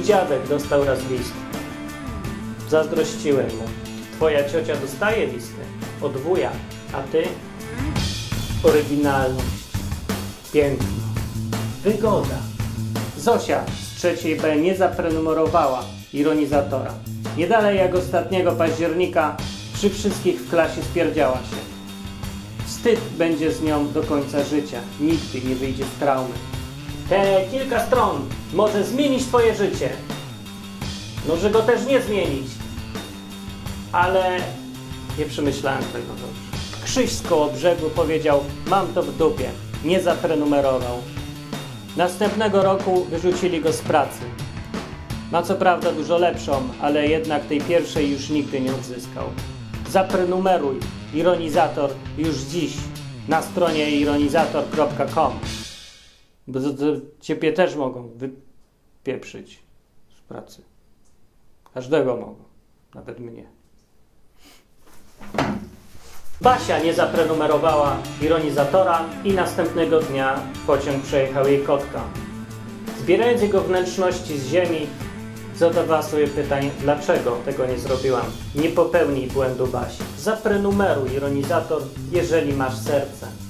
dziadek dostał raz list. Zazdrościłem mu. Twoja ciocia dostaje listy od wuja, a ty? Oryginalność, piękno, wygoda. Zosia z 3B nie zaprenumerowała ironizatora. Nie dalej jak ostatniego października przy wszystkich w klasie spierdziała się. Wstyd będzie z nią do końca życia. Nigdy nie wyjdzie z traumy. Te kilka stron może zmienić twoje życie. Może go też nie zmienić. Ale nie przemyślałem tego dobrze. Krzyś z Kołobrzegu powiedział: mam to w dupie. Nie zaprenumerował. Następnego roku wyrzucili go z pracy. Ma co prawda dużo lepszą, ale jednak tej pierwszej już nigdy nie odzyskał. Zaprenumeruj ironizator już dziś na stronie ironizator.com, bo ciebie też mogą wypieprzyć z pracy. Każdego mogą, nawet mnie. Basia nie zaprenumerowała ironizatora i następnego dnia pociąg przejechał jej kotka. Zbierając jego wnętrzności z ziemi, zadawała sobie pytanie, dlaczego tego nie zrobiłam. Nie popełnij błędu, Basi. Zaprenumeruj ironizator, jeżeli masz serce.